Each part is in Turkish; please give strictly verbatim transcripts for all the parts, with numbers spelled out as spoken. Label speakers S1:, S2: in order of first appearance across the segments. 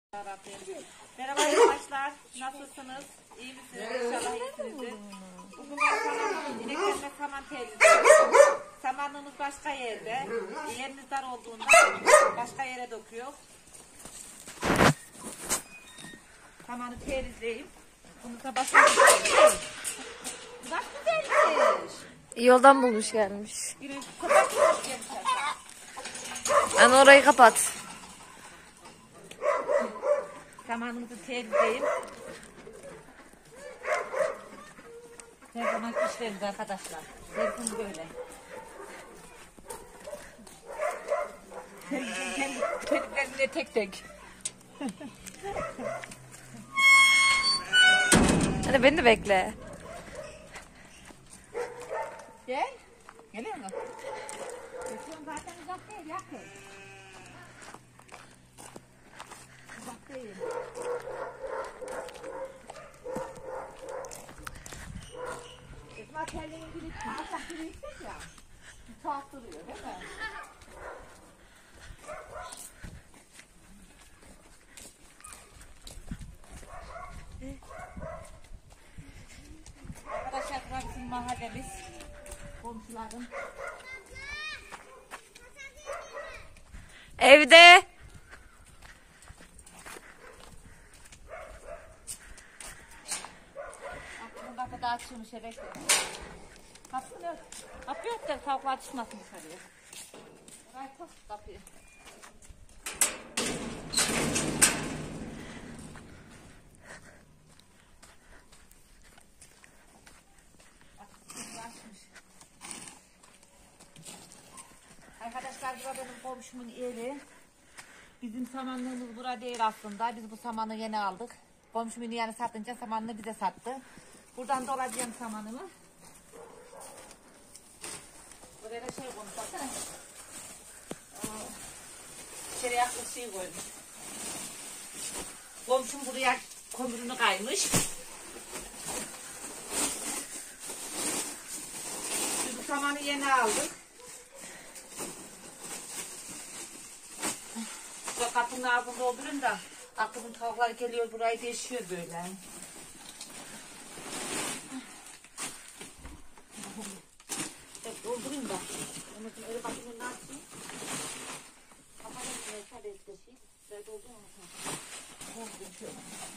S1: Merhaba arkadaşlar, nasılsınız? İyi misiniz? İnşallah iyisinizdir. Bugün samanın, ineklerine saman temizliyoruz. Samanlığımız başka yerde. Yerimiz dar olduğunda başka yere döküyor. Samanı temizleyeyim. Bunu da başka yere. Bu da güzelmiş.
S2: Yoldan bulmuş gelmiş.
S1: Yine kapatıyoruz gelmiş.
S2: Yani orayı kapat.
S1: Samanımızı temizleyeyim. Her zaman işlerimiz arkadaşlar. Hepimiz böyle. Kendi kendine tek tek.
S2: Hadi beni de bekle.
S1: Gel. Geliyor mu? Geçiyorum zaten uzak değil, yakın. Uzak değil. Esma terliğin gibi çıkacak gibi yüksek ya. Bir tuhaf duruyor değil mi? Arkadaşlar burası bizim mahallemiz. Komşularım.
S2: Evde.
S1: Aklımın kapı da açılmış eve. Kapı yok. Kapı yok da tavuklar çıkmasın dışarıya. Burayı tut kapıyı. Arkadaşlar burada benim komşumun evi. Bizim samanlığımız burada değil aslında. Biz bu samanı yeni aldık. Komşumun yani satınca samanını bize sattı. Buradan dolacağım samanımı. Buraya da şey koymuş baksana. İçeri yaklaşık şey koymuş. Komşum buraya kömürünü kaymış. Biz bu samanı yeni aldık. Kapının ağzını doldurun da aklımın tavukları geliyor burayı değişiyor böyle. Evet, doldurayım da. Onun için öyle bakayım ne yapayım. Kapatalım şurayı şöyle etkeşeyim. Şurayı doldurayım onu. Doldurayım şöyle.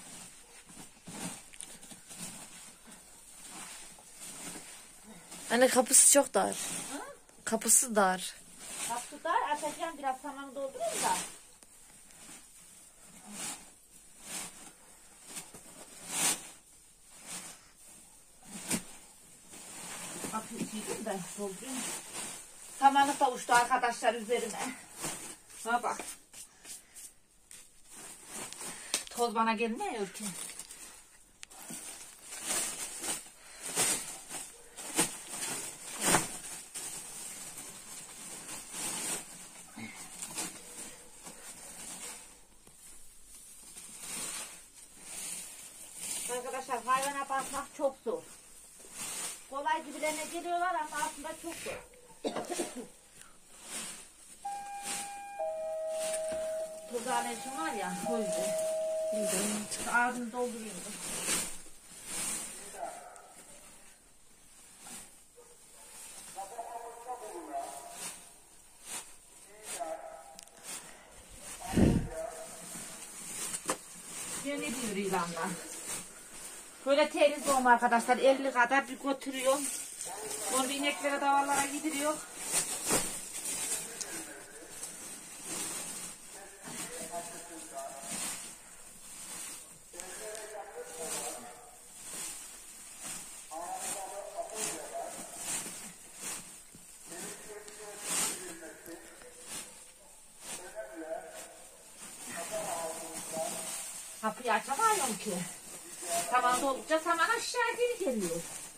S2: Anne kapısı çok dar.
S1: Hı?
S2: Kapısı dar.
S1: Kapı dar, açacağım biraz samanı doldurayım da. Kapıyı çekeyim de doldurayım. Samanı da uçtu arkadaşlar üzerine. Ha bak. Toz bana gelmiyor ki. Arkadaşlar hayvana bakmak çok zor. Kolay gibilerine geliyorlar ama aslında çok zor. Tuz alerjim var ya o yüzden. Ağzını dolduruyorum. Ne diyor ilanlar? Böyle teriz olma arkadaşlar. elli kadar bir götürüyor. Onu ineklere davarlara gidiriyor. Kapıyı açamıyorum ki. Saman oldukça saman aşağı geri geliyor.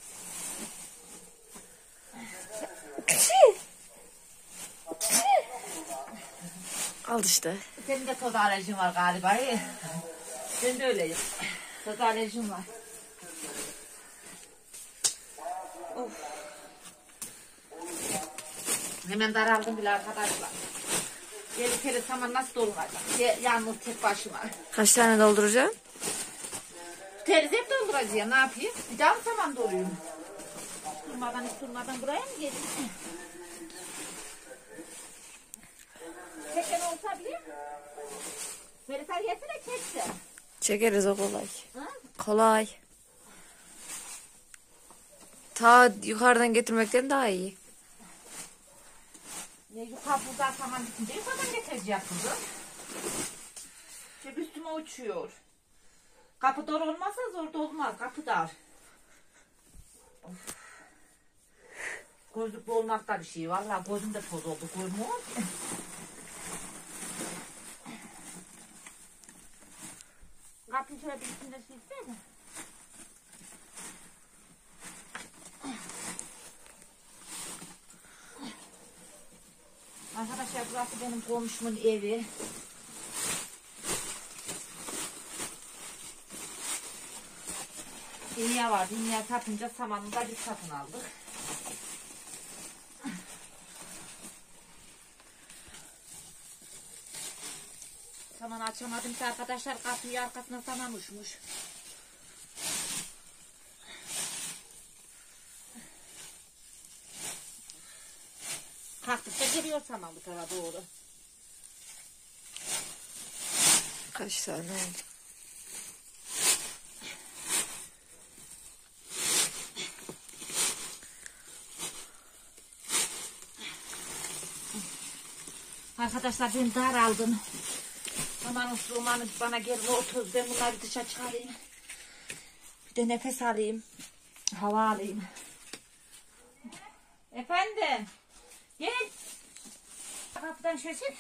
S2: Al işte.
S1: Senin de toz alerjin var galiba. Ben de öyleyim. Toz alerjim var. Of. Hemen daraldım bile arkadaşlar. Yedi kere saman nasıl dolduracak? Ya- Yalnız tek başıma.
S2: Kaç tane dolduracaksın?
S1: Teriz hep dolduracağım. Ne yapayım? Bir daha mı saman doluyum? Durmadan hiç durmadan buraya mı gelin? Çeken olsa bile. Melisa yesene çeksin.
S2: Çekeriz o kolay.
S1: Hı?
S2: Kolay. Ta yukarıdan getirmekten daha iyi.
S1: Ne yukarı buradan saman bitince yukarıdan getireceğim kızım. Şöyle üstüme uçuyor. Kapı dar olmazsa zor da olmaz. Kapı dar. Of. Gözlüklü olmak da bir şey. Vallahi gözüm de toz oldu. Görmüyor musun? Kapıyı şöyle bir içinde şey istedi. Arkadaşlar burası benim komşumun evi. Dünya var. Dünya satınca samanını da biz satın aldık. Saman açamadım ki arkadaşlar, kapıyı arkasına saman uçmuş. Kalktıkça geliyor saman bu tarafa doğru.
S2: Kaç tane oldu?
S1: Arkadaşlar ben daraldım. Aman usluğumanı bana gelin otur. Ben bunları dışa çıkarayım. Bir de nefes alayım. Hava alayım. Efendim. Gel. Kapıdan şöyle çek.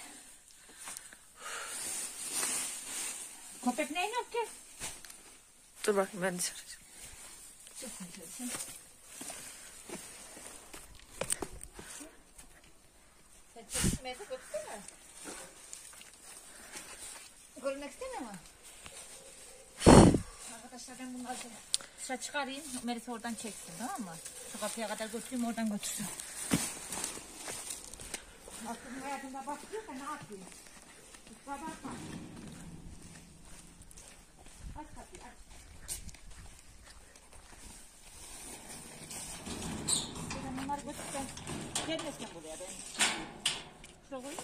S1: Köpek neyin yok ki?
S2: Dur bakayım ben dışarı çıkayım.
S1: Çık sen şöyle çek. Sen çekilmeye de götürsene. Görmek istemiyor mu? Arkadaşlar ben bunları dışarı çıkarayım. Melisa oradan çeksin, tamam mı? Şu kapıya kadar götüreyim, oradan götürsün. Aklımın hayatında bakıyor da ne yapayım? Kusura bakma. Aç kapıyı, aç. Ben bunları götürsen gelmesin buraya ben. Şuraya koyayım.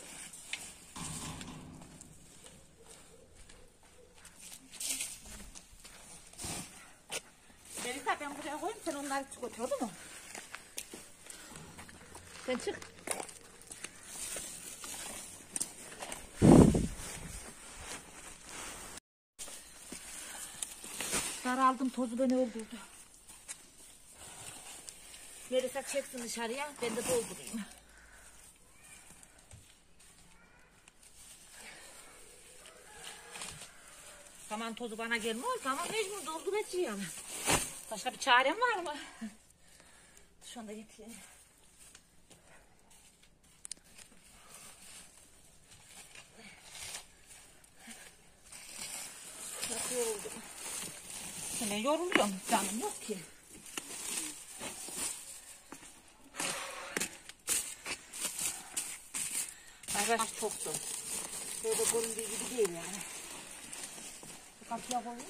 S1: Melisa ben buraya koyayım, sen onları götür, olur mu? Sen çık. Daraldım, tozu beni öldürdü. Melisa çeksin dışarıya, ben de doldurayım. Saman tozu bana gelmiyor ama mecbur dolduracağım. Başka bir çarem var mı? Şunu da getireyim. Çok yoruldum. Yine yoruluyorum, canım yok ki. Arkadaşlar çoktu. Böyle göründüğü gibi değil yani. Bu kapıya koyayım.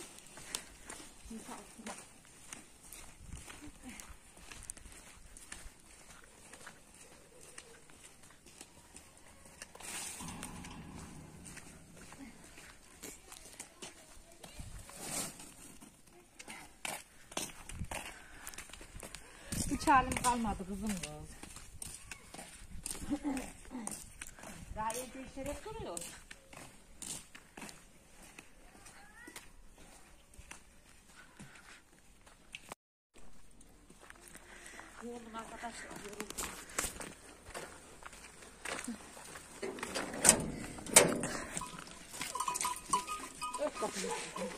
S1: Hiç halim kalmadı kızım kız. Daha evde işlerek duruyor. Yoruldum arkadaşlar, yoruldum. Öp kapıyı.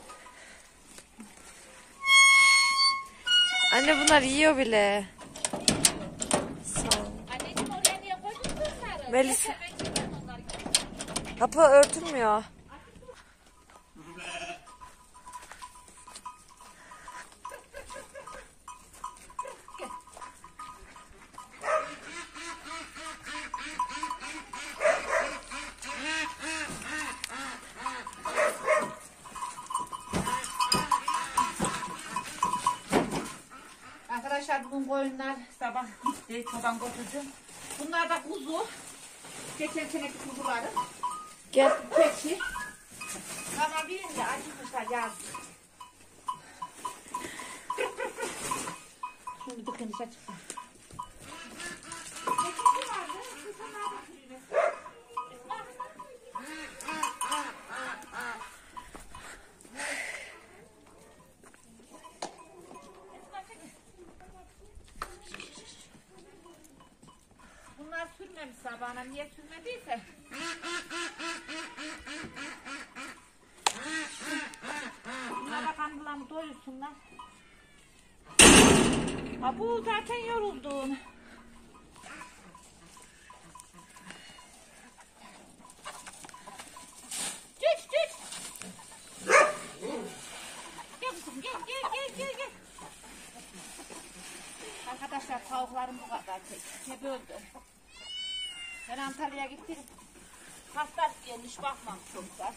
S2: Anne bunlar yiyor bile. Sağ ol.
S1: Anneciğim oraya niye koydun bunları?
S2: Melisa.
S1: Neyse, ben çekeyim onları.
S2: Kapı örtülmüyor.
S1: bugün koyunlar sabah gitti. Çoban götürdü. Bunlar da kuzu. Geçen seneki kuzuları.
S2: Gel.
S1: Keçi. Ama birinde acımışlar yazdı. Şimdi bakın dışarı çıktı. Keçi vardı. Kızımlar da sürüyor. Bunlar sürmemiş sabahına. Niye sürmediyse? Bunlara kandılarını doyursunlar. Ha bu zaten yoruldun. Düş düş. Gel kızım gel gel gel gel gel. Arkadaşlar tavuklarım bu kadar tek. Hep öldü. Ben Antalya'ya gittim. Hastası gelmiş bakmam çok da.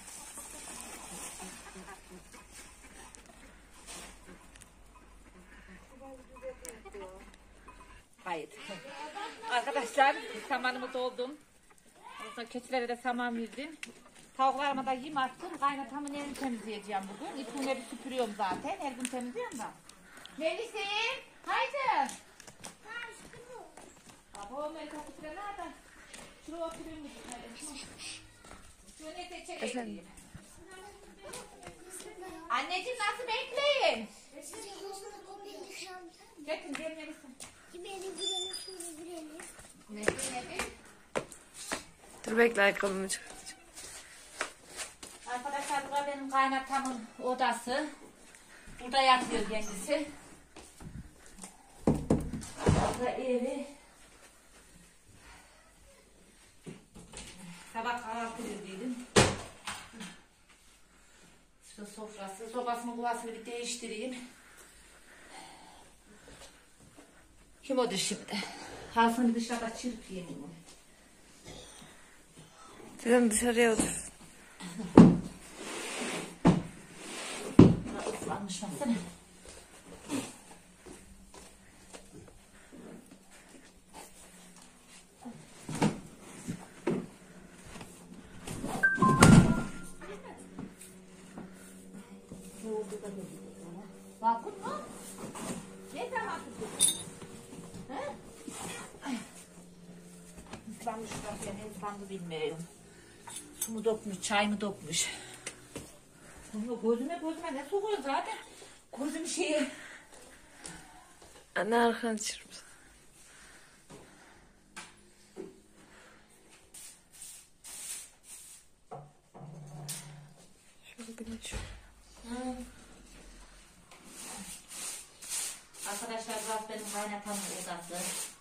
S1: Hayır. Arkadaşlar samanımı doldum. Orada keçilere de saman verdim. Tavuklarıma da yem attım. Kaynatamın elini temizleyeceğim bugün. İpini bir süpürüyorum zaten. Her gün temizliyorum da. Melisa'yım. Haydi. Abo Melisa süpüre nerede? Şuraya oturayım mı? Şöyle de çekeyim. Anneciğim nasıl bekleyin? Getirin gel Melisa. Ne ne
S2: Dur bekle ayakkabımı çıkartacağım.
S1: Arkadaşlar bu benim kaynatamın odası. Burada yatıyor kendisi. Burada evi. Sabah kahvaltı verdiydim. Şurada sofrası. Sobasını kuvasını bir değiştireyim. Kim odur şimdi? Halsını dışarıda çırpayım bunu.
S2: Dedim dışarıya otur.
S1: Islanmış baksana. Bakın mı? Ne zaman tutuyorsun? Islanmış bak ya, ne ıslandı bilmiyorum. Su mu dökmüş, çay mı dökmüş? Gözüme gözüme ne sokuyor zaten? Gözüm şeyi.
S2: Anne arkanı çırp. Şöyle bir şu.
S1: Hmm. Arkadaşlar burası benim kaynatamın odası.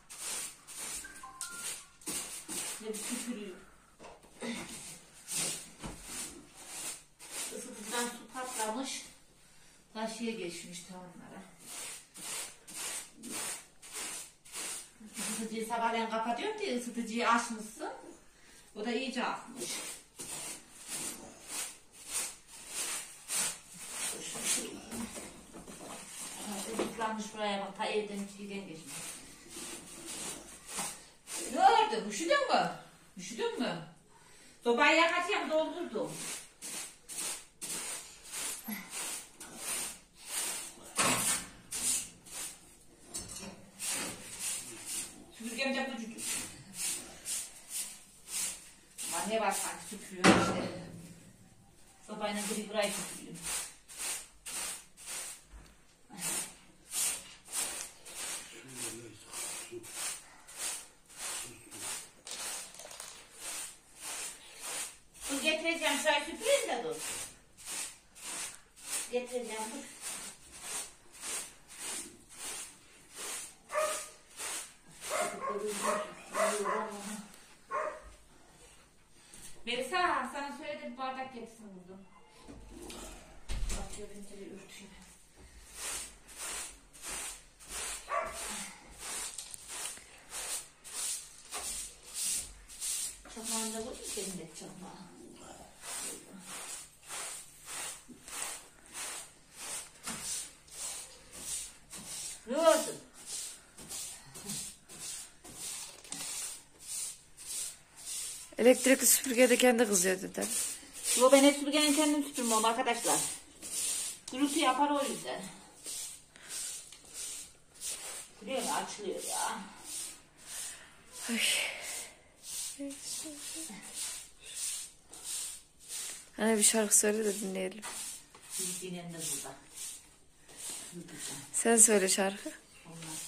S1: Ve bir süpürüyor. Isıtıcıdan su patlamış. Taşıya geçmiş onlara. Isıtıcıyı sabahleyin kapatıyorum diye ısıtıcıyı açmışsın. O da iyice akmış. Islanmış buraya bak, ta evden içiden geçmiş. Ne oldu? Üşüdün mü? Üşüdün mü? Sobayı yakacağım, doldurdum. Süpürgem de bucucuk. Ama ne var sanki süpürüyor işte. Sobayla gri burayı süpürüyorum. Dur getireceğim, şurayı süpüreyim de dur. Getireceğim dur. Melisa sana söyledi bir bardak getirsin burada. Bakıyor beni şöyle ürtüyor. Çakmağında bu mu senin de çakmağı? Ne oldu?
S2: Elektrikli süpürge de kendi kızıyor dedem.
S1: Yo ben hep süpürgenin kendim süpürmüyorum arkadaşlar. Gürültü yapar o yüzden. Biliyor musun? Açılıyor ya.
S2: Ay. Hani bir şarkı söyle de dinleyelim.
S1: Biz dinleyelim de burada.
S2: Sen söyle şarkı.
S1: Olmaz.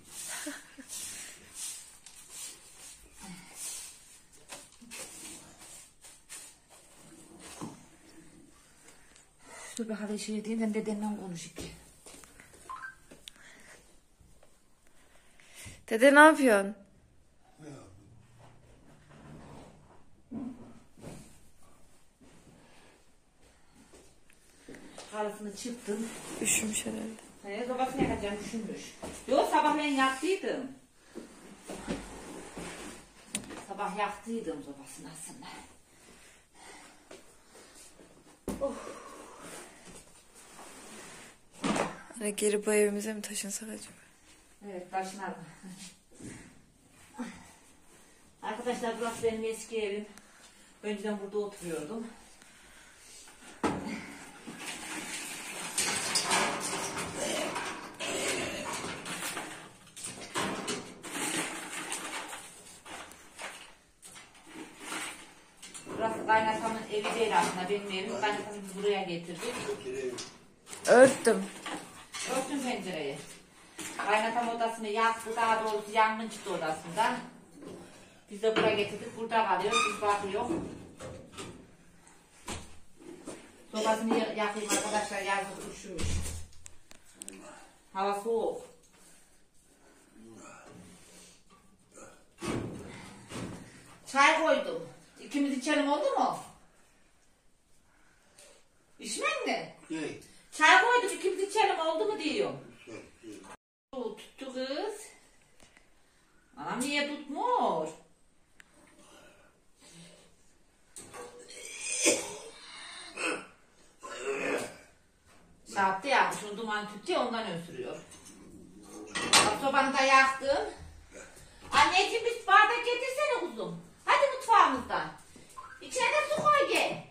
S1: Dur bakalım şey diyeyim ben dedemle konuşayım.
S2: Dede ne yapıyorsun?
S1: Karısını çıktım.
S2: Üşümüş herhalde.
S1: He, sobasını yakacağım düşünmüş. Yok sabah ben yaktıydım. Sabah yaktıydım sobasını aslında. Oh.
S2: Hani geri bu evimize mi taşınsak acaba?
S1: Evet taşınalım. Arkadaşlar burası benim eski evim. Önceden burada oturuyordum. Burası kaynatamın evi değil aslında benim evim. Kaynatamı biz buraya getirdik.
S2: Örttüm.
S1: Örtün pencereyi. Kaynatam odasını yaktı, daha doğrusu yangın çıktı odasından. Biz de buraya getirdik, burada kalıyor, biz bakıyoruz. Sobasını yakayım arkadaşlar, yazık üşümüş. Hava soğuk. Çay koydum. İkimiz içelim oldu mu? İçmek mi?
S3: Ne?
S1: Çay koydum, ikimiz içelim oldu mu diyorum. Tuttu kız. Anam niye tutmuyor? Sattı ya, şunu duman tüttü ya ondan öksürüyor. Bak sobanı da yaktım. Anneciğim bir bardak getirsene kuzum. Hadi mutfağımızdan. İçine de su koy gel.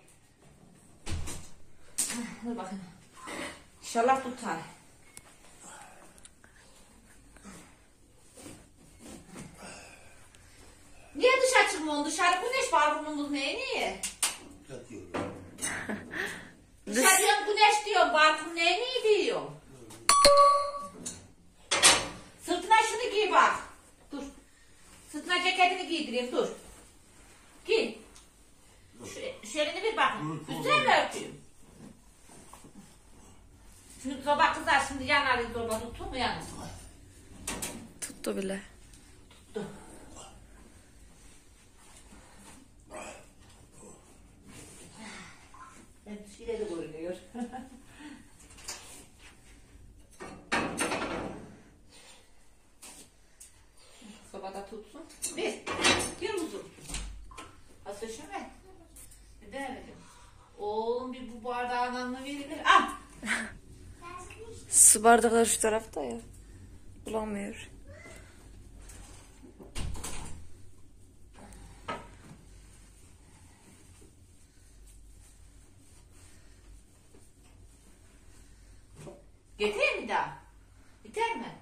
S1: Dur bakayım. İnşallah tutar. Niye dışarı çıkmıyorsun? Dışarı güneş var burnumuz neye niye?
S3: Yatıyorum.
S1: Dışarı diyorum güneş diyorum. Barkın neye niye diyorum? Sırtına şunu giy bak. Dur. Sırtına ceketini giydireyim dur. Giy. Şu, şu elini bir bakın. Üstüne mi örteyim? Şimdi soba kızar şimdi yanar soba tuttu mu yanar?
S2: Tuttu bile.
S1: Tuttu. Evet, ileri görünüyor. Sobada tutsun. Bir. Bir uzun. Asıl şöyle. Ne demedim. Oğlum bir bu bardağın anlamı verilir. Ah!
S2: Su bardakları şu tarafta ya. Bulamıyor.
S1: Getireyim bir daha. Biter mi?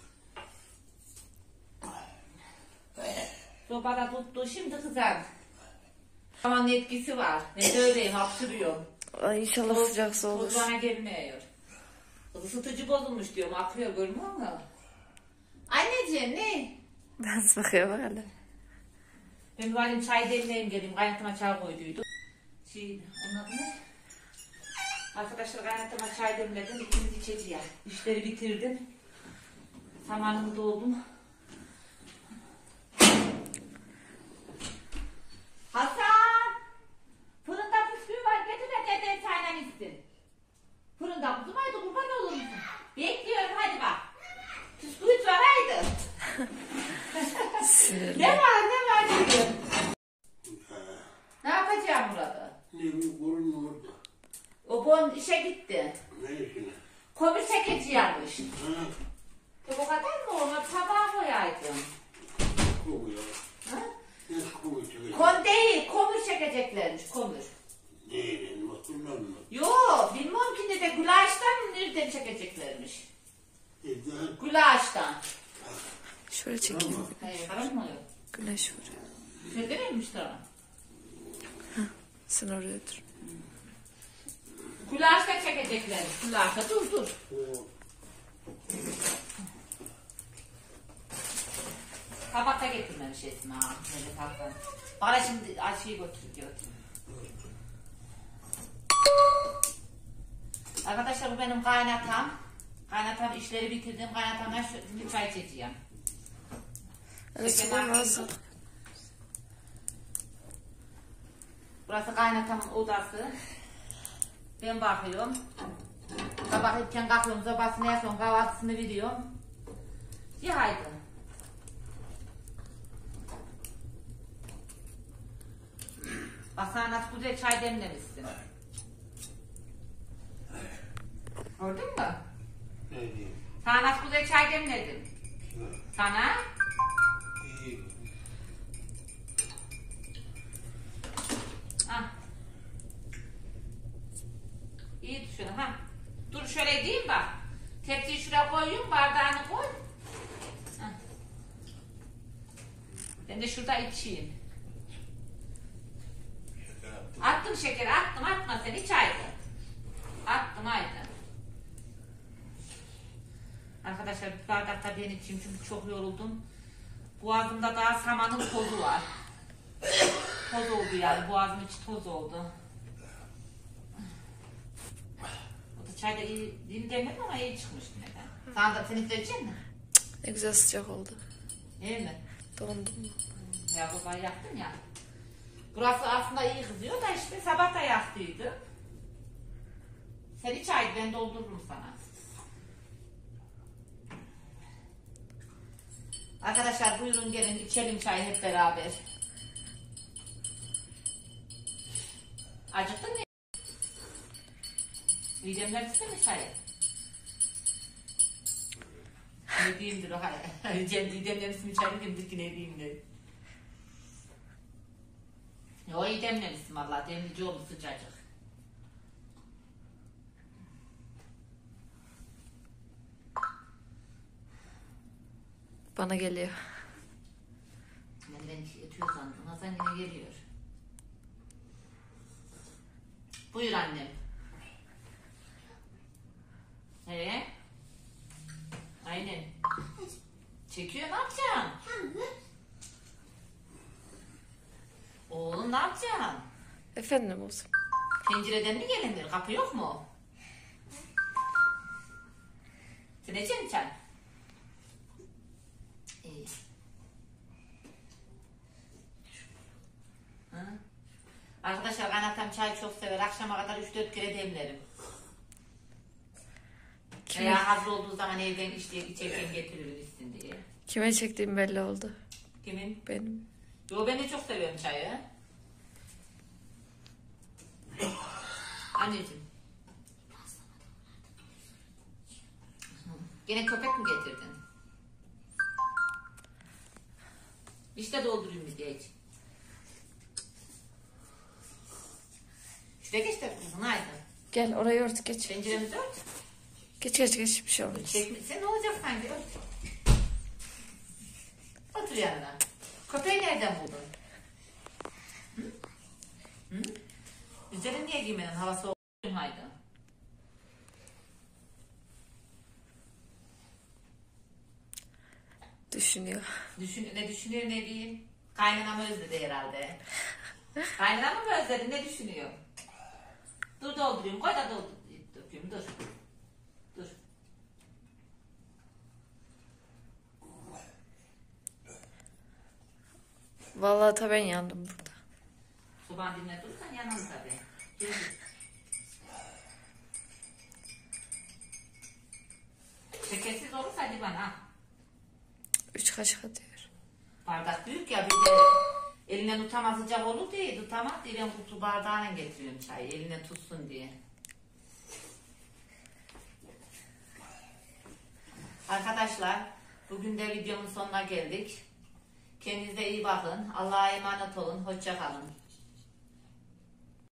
S1: Sobada tuttu şimdi kızar. Aman etkisi var. Ben de öyleyim hapşırıyorum.
S2: Ay inşallah sıcaksa olur.
S1: Toz bana gelmiyor. Isıtıcı bozulmuş diyorum. Akıyor görmüyor musun? Anneciğim ne?
S2: Nasıl bakıyor bak hele.
S1: Ben bir halim çay demleyeyim geleyim. Kaynatıma çay koyduydum. Şey, onun adı ne? Arkadaşlar kaynatıma çay demledim. İkimiz içeceğiz. İşleri bitirdim. Samanımı doldum. Hasan! Fırında bisküvi var. Getir de dede çayla içsin. Fırında kuzum haydi kurban olur musun? Bekliyorum hadi bak. Bisküvit var haydi. Ne var ne var diyor. Ne yapacağım burada?
S3: Ne bir korun orada.
S1: O bon işe gitti.
S3: Ne işine?
S1: Komür çekici yanmış.
S3: Ha?
S1: E bu kadar mı? Ona tabağa koyaydım.
S3: Bu ya.
S1: Ha?
S3: Nasıl koyuyor?
S1: Kon değil, komür çekeceklermiş, komür.
S3: Neyle? Motorla mı?
S1: Yo, bilmem ki ne de gülaştan nereden çekeceklermiş.
S3: Neden?
S1: Gülaştan.
S2: Şöyle çekeyim.
S1: Hayır, karanmıyor.
S2: Güneş vuruyor.
S1: Şöyle miymiş tamam?
S2: Sen oraya dur.
S1: Gülaşta çekeceklermiş, gülaşta dur dur.
S3: O
S1: Tabakta getirmemiş Esma. Böyle tabaktan. Bana şimdi aşıyı götür diyor. Arkadaşlar bu benim kaynatam. Kaynatam işleri bitirdim. Kaynatamdan şimdi çay içeceğim.
S2: Evet, nasıl?
S1: Burası kaynatamın odası. Ben bakıyorum. Sabah erken kalkıyorum. Sobasını yapıyorum. Kahvaltısını veriyorum. Ya haydi. Bak sana nasıl güzel çay demlemişsin. Gördün mü?
S3: ne diyeyim?
S1: Sana nasıl güzel çay demledim. Sana.
S3: İyi.
S1: Ah. İyi düşün ha. Dur şöyle diyeyim bak. Tepsiyi şuraya koyayım, bardağını koy. Hah. Ben de şurada içeyim.
S3: Şaka yaptım.
S1: Attım şekeri, attım, atma sen iç haydi. Attım haydi. Arkadaşlar bir bardakta ben içeyim çünkü çok yoruldum. Boğazımda daha samanın tozu var. Toz oldu yani, boğazım içi toz oldu. O da çay da iyi, iyi demedim ama iyi çıkmıştı neden. Sana da sen isteyecek misin?
S2: Ne güzel sıcak oldu.
S1: İyi mi?
S2: Dondum mu?
S1: Ya babayı yaktın ya. Burası aslında iyi kızıyor da işte sabah da yaktıydı. Sen iç haydi, ben doldururum sana. Arkadaşlar buyurun gelin içelim çayı hep beraber. Acıktın mı? Midemler istemiyor çayı. Ne diyeyimdir o hayır. Cem Didemler ismi çayı demdir ki ne diyeyim de. Yo iyi demlemişsin valla, demlici oldu sıcacık.
S2: Bana geliyor.
S1: Ben ben yatıyor sandım. Hasan yine geliyor. Buyur annem. Ee? Aynen. Çekiyor, ne yapacaksın? Oğlum ne yapacaksın?
S2: Efendim olsun.
S1: Pencereden mi gelinir? Kapı yok mu? Sen içecek misin çay? İyi. Hı? Arkadaşlar kaynatam çayı çok sever. Akşama kadar üç dört kere demlerim.
S2: Kime,
S1: Veya hazır olduğu zaman evden işte içerken getirir içsin diye.
S2: kime çektiğim belli oldu.
S1: Kimin?
S2: Benim.
S1: Yo ben de çok seviyorum çayı. Anneciğim. Gene köpek mi getirdin? İşte doldurayım bir diye iç. Şuraya geç de kızım haydi.
S2: Gel orayı ört geç.
S1: Penceremizi ört.
S2: Geç geç geç bir şey olmaz.
S1: Çekmişse ne olacak sanki ört. Otur yanına. Köpeği nereden buldun? Hı? Hı? Üzerin niye giymedin? Hava soğuk. Haydi.
S2: Düşünüyor.
S1: Düşün, ne düşünüyor ne diyeyim? Kaynanamı özledi herhalde. Kaynanamı mı özledi, ne düşünüyor? Dur doldurayım, koy da doldur. Dökeyim, dur. Dur.
S2: Vallahi ta ben yandım burada.
S1: Soban dinle durursan yanalım tabii. Gel. Şekersiz olursa hadi bana.
S2: Üç kaşık atıyor.
S1: Bardak büyük ya, bir de eline tutamaz sıcak olur diye tutamaz diye ben kutu bardağına getiriyorum çayı eline tutsun diye. Arkadaşlar bugün de videomun sonuna geldik. Kendinize iyi bakın. Allah'a emanet olun. Hoşça kalın.